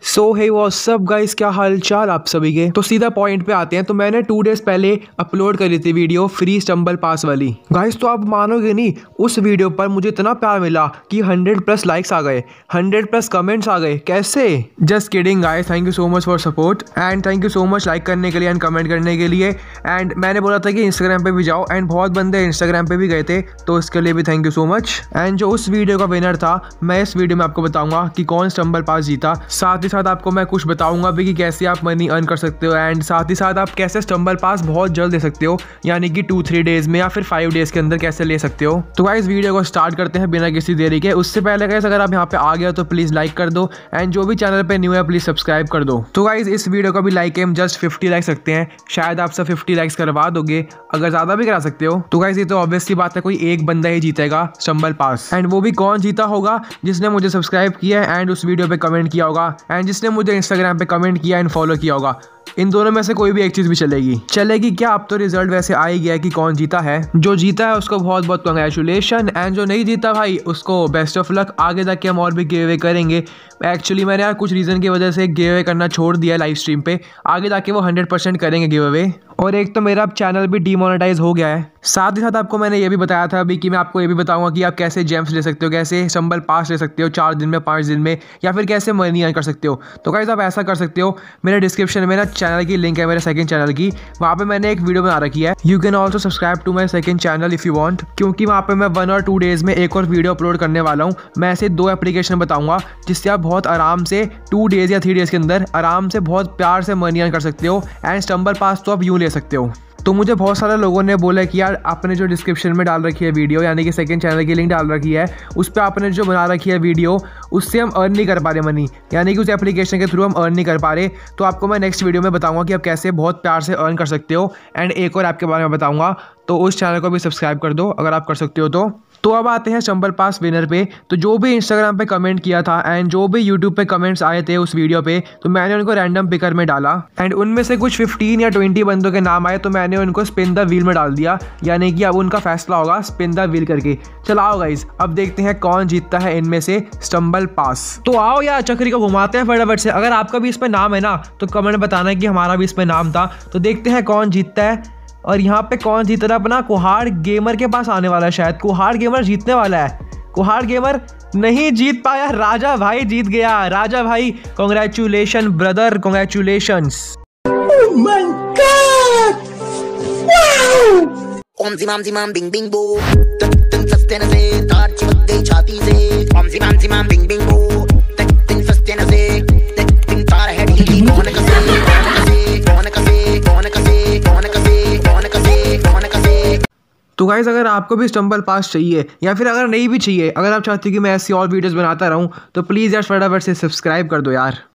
सो हे WhatsApp guys, क्या हाल चाल आप सभी के। तो सीधा पॉइंट पे आते हैं। तो मैंने 2 डेज पहले अपलोड करी थी वीडियो फ्री स्टम्बल पास वाली गाइस। तो आप मानोगे नहीं, उस वीडियो पर मुझे इतना प्यार मिला कि 100+ लाइक्स आ गए, 100+ कमेंट्स आ गए। कैसे? Just kidding guys, thank you so much for support and thank you so much like करने के लिए एंड कमेंट करने के लिए। एंड मैंने बोला था कि इंस्टाग्राम पे भी जाओ एंड बहुत बंदे इंस्टाग्राम पे भी गए थे, तो इसके लिए भी thank you so much. And जो उस वीडियो का विनर था, मैं इस वीडियो में आपको बताऊंगा कि कौन स्टम्बल पास जीता। साथ ही साथ आपको मैं कुछ बताऊंगा भी कि कैसे आप मनी अर्न कर सकते हो एंड साथ ही साथ आप कैसे स्टम्बल पास बहुत जल्द ले सकते हो, यानी कि 2-3 डेज में या फिर 5 डेज के अंदर कैसे ले सकते हो। तो गाइस वीडियो को स्टार्ट करते हैं बिना किसी देरी के। उससे पहले गाइस अगर आप यहाँ पे आ गए हो तो प्लीज लाइक कर दो एंड जो भी चैनल पे न्यू है प्लीज सब्सक्राइब कर दो। तो गाइस इस वीडियो का भी लाइक एम जस्ट 50 लाइक सकते हैं, शायद आप सब 50 लाइक्स करवा दोगे, अगर ज्यादा भी करा सकते हो। तो गाइस ये तो ऑब्वियसली बात है, कोई एक बंदा ही जीतेगा स्टम्बल पास एंड वो भी कौन जीता होगा? जिसने मुझे सब्सक्राइब किया है एंड उस वीडियो पे कमेंट किया होगा एंड जिसने मुझे इंस्टाग्राम पे कमेंट किया एंड फॉलो किया होगा। इन दोनों में से कोई भी एक चीज भी चलेगी क्या? अब तो रिजल्ट वैसे आ ही गया कि कौन जीता है। जो जीता है उसको बहुत बहुत कंग्रेचुलेशन एंड जो नहीं जीता भाई उसको बेस्ट ऑफ लक। आगे जाके हम और भी गिव अवे करेंगे। एक्चुअली मैंने यार कुछ रीजन की वजह से गिव अवे करना छोड़ दिया लाइव स्ट्रीम पे, आगे जाके वो 100% करेंगे गिव अवे। और एक तो मेरा अब चैनल भी डीमोनेटाइज हो गया है। साथ ही साथ आपको मैंने ये भी बताया था अभी कि मैं आपको ये भी बताऊंगा कि आप कैसे जेम्स ले सकते हो, कैसे स्टम्बल पास ले सकते हो 4 दिन में, 5 दिन में, या फिर कैसे मनी अर्न कर सकते हो। तो गाइस आप ऐसा कर सकते हो, मेरे डिस्क्रिप्शन में ना चैनल की लिंक है मेरे सेकंड चैनल की, वहाँ पे मैंने एक वीडियो बना रखी है। You can also subscribe to my second channel if you want, क्योंकि वहाँ पे मैं 1 और 2 डेज में एक और वीडियो अपलोड करने वाला हूँ। मैं ऐसे 2 एप्लीकेशन बताऊंगा जिससे आप बहुत आराम से 2 डेज या 3 डेज के अंदर आराम से बहुत प्यार से मनी अर्न कर सकते हो एंड स्टम्बल पास तो आप यूँ ले सकते हो। तो मुझे बहुत सारे लोगों ने बोला कि यार आपने जो डिस्क्रिप्शन में डाल रखी है वीडियो, यानी कि सेकंड चैनल की लिंक डाल रखी है, उस पर आपने जो बना रखी है वीडियो, उससे हम अर्न नहीं कर पा रहे मनी, यानी कि उस एप्लीकेशन के थ्रू हम अर्न नहीं कर पा रहे। तो आपको मैं नेक्स्ट वीडियो में बताऊंगा कि आप कैसे बहुत प्यार से अर्न कर सकते हो एंड एक और ऐप के बारे में बताऊंगा। तो उस चैनल को भी सब्सक्राइब कर दो अगर आप कर सकते हो तो अब आते हैं स्टम्बल पास विनर पे। तो जो भी इंस्टाग्राम पे कमेंट किया था एंड जो भी यूट्यूब पे कमेंट्स आए थे उस वीडियो पे, तो मैंने उनको रैंडम पिकर में डाला एंड उनमें से कुछ 15 या 20 बंदों के नाम आए, तो मैंने उनको स्पिन द व्हील में डाल दिया, यानी कि अब उनका फैसला होगा स्पिन द व्हील करके। चलाओ गाइस, अब देखते हैं कौन जीतता है इनमें से स्टम्बल पास। तो आओ यार चक्री को घुमाते हैं फटाफट से। अगर आपका भी इस पे नाम है ना तो कमेंट बताना कि हमारा भी इस पे नाम था। तो देखते हैं कौन जीतता है। और यहाँ पे कौन जीत रहा है? अपना कुहाड़ गेमर के पास आने वाला है शायद। कुहाड़ गेमर जीतने वाला है। कुहाड़ गेमर नहीं जीत पाया, राजा भाई जीत गया। राजा भाई congratulation brother, congratulations. Oh my God, wow. ओम जिमाम जिमाम बिंग बिंग बो, तन फस्ते न से तार चिपक गई छाती से। ओम जिमाम जिमाम बिंग बिंग बो, तन फस्ते न से तार है ढीली। कौन कसे तो गाइस अगर आपको भी स्टम्बल पास चाहिए या फिर अगर नहीं भी चाहिए, अगर आप चाहते हो कि मैं ऐसी और वीडियोस बनाता रहूं, तो प्लीज़ यार फटाफट से सब्सक्राइब कर दो यार।